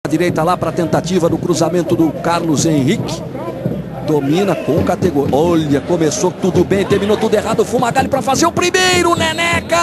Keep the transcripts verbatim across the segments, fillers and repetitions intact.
Direita lá para a tentativa do cruzamento do Carlos Henrique. Domina com categoria. Olha, começou tudo bem, terminou tudo errado. O Fumagalli para fazer o primeiro. Neneca!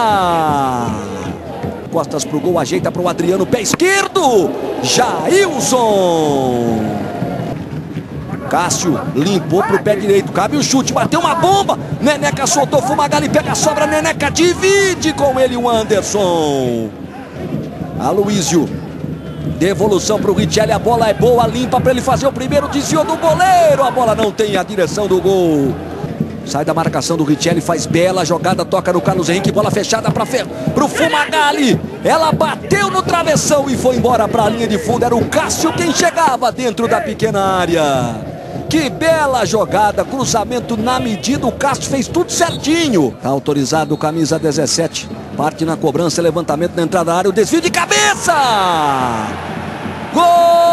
Costas pro gol, ajeita para o Adriano, pé esquerdo. Jailson. Cássio limpou pro pé direito. Cabe o chute, bateu uma bomba. Neneca soltou, Fumagalli pega a sobra. Neneca divide com ele o Anderson. Aloísio. Devolução para o Richelli, a bola é boa, limpa para ele fazer o primeiro, desvio do goleiro, a bola não tem a direção do gol. Sai da marcação do Richelli, faz bela jogada, toca no Carlos Henrique, bola fechada para o Fumagalli. Ela bateu no travessão e foi embora para a linha de fundo, era o Cássio quem chegava dentro da pequena área. Que bela jogada, cruzamento na medida, o Cássio fez tudo certinho. Tá autorizado o camisa dezessete, parte na cobrança, levantamento na entrada da área, o desvio de cabeça! Gol!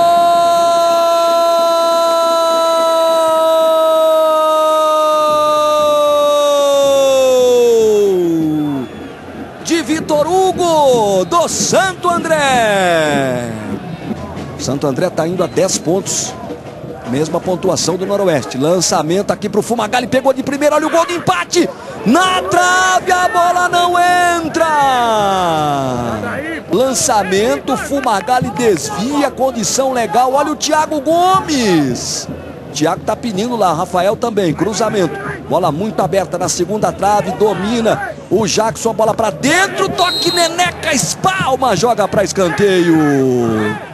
De Vitor Hugo, do Santo André. Santo André está indo a dez pontos. Mesma pontuação do Noroeste. Lançamento aqui para o Fumagalli. Pegou de primeira. Olha o gol de empate. Na trave. A bola não entra. Lançamento. Fumagalli desvia. Condição legal. Olha o Thiago Gomes. Thiago tá pedindo lá. Rafael também. Cruzamento. Bola muito aberta na segunda trave. Domina. O Jackson. A bola para dentro. Toque. Neneca espalma. Joga para escanteio.